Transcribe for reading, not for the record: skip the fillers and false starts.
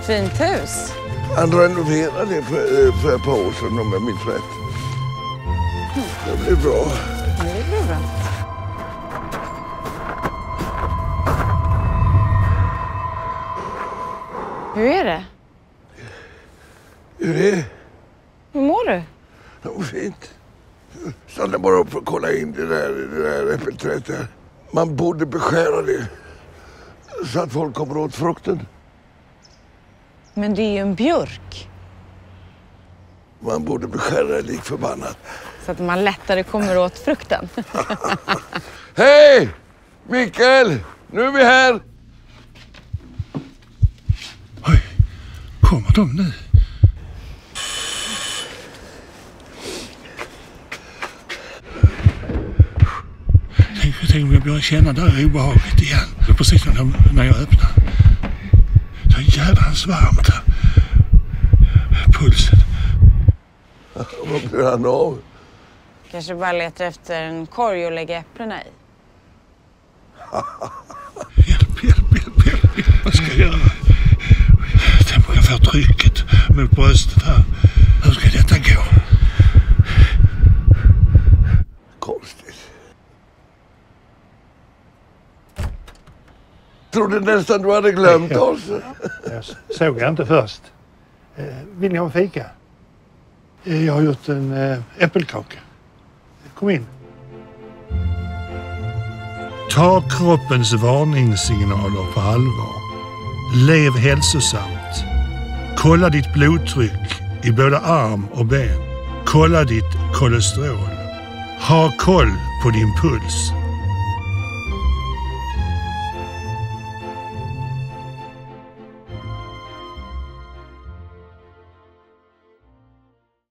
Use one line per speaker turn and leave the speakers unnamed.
Fint hus.
Han renoverade det för ett par år sedan om jag minns rätt. Det blir bra.
Det blir bra. Hur är det?
Hur är det?
Hur mår du?
Det var fint. Stannade bara upp för att kolla in det där äppelträdet där. Man borde beskära det så att folk kommer åt frukten.
Men det är ju en björk.
Man borde beskära det lik förbannat.
Så att man lättare kommer åt frukten.
Hej! Mikael! Nu är vi här!
Oj, kommer de nu? Tänk om jag börjar känna där obehaget igen. Det är precis när jag öppnar. Så jävlans varmt här. Pulsen.
Vad blir han av?
Kanske bara letar efter en korg och lägga äpplena i.
Hjälp. Vad ska jag göra? Tänk om jag får trycket mot bröstet här. Hur ska detta gå?
Konstigt. Trodde nästan du hade glömt oss.
Jag såg jag inte först. Vill ni ha en fika? Jag har gjort en äppelkaka. Kom in. Ta kroppens varningssignaler på allvar. Lev hälsosamt. Kolla ditt blodtryck i både arm och ben. Kolla ditt kolesterol. Ha koll på din puls.